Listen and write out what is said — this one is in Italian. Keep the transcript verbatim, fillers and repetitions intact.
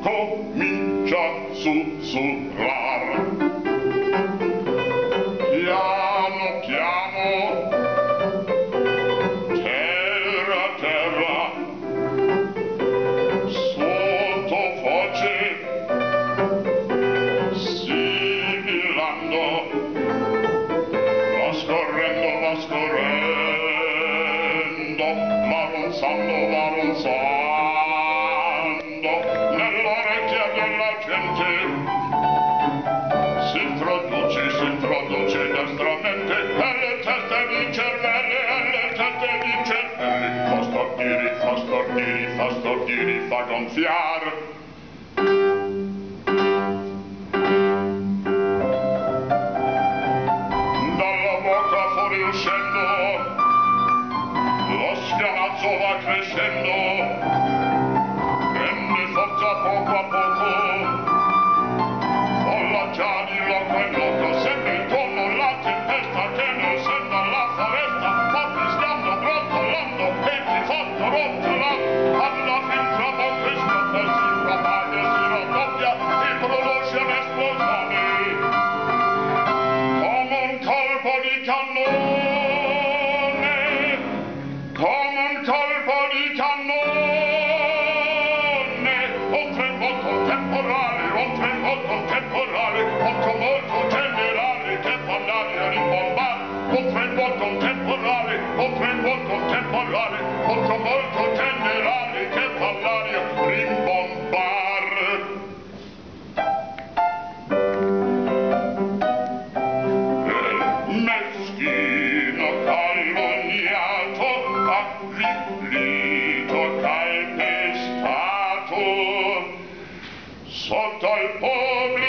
comincia a sussurrar. Piano piano, terra terra, sottovoce, sibillando, va scorrendo, va scorrendo, va ronzando, va ronzando, nell'orecchia della gente si introduce, si introduce destramente nelle teste di cervelli, nelle teste di cervelli, fa stordire, fa stordire, fa stordire, fa gonfiar. Dalla bocca fuoriuscendo, lo schiamazzo va crescendo, prende forza poco a poco, folla già di loco in loco, sempre intorno la tempesta che ne sembra la foresta, fa fischiando, brontolando e di fatto rotolando, alla fin tra bocca scotta si propaga, si raddoppia e produce un'esplosione come un colpo di cannone, come un colpo di cannone, oltre il moto temporale, oltre il moto temporale, molto molto generale che fa l'aria rimbombare, oltre il moto temporale, oltre il moto temporale, molto molto generale che fa l'aria rimbombare. Meschino calunniato, avvilito, calpestato, sotto il pubblico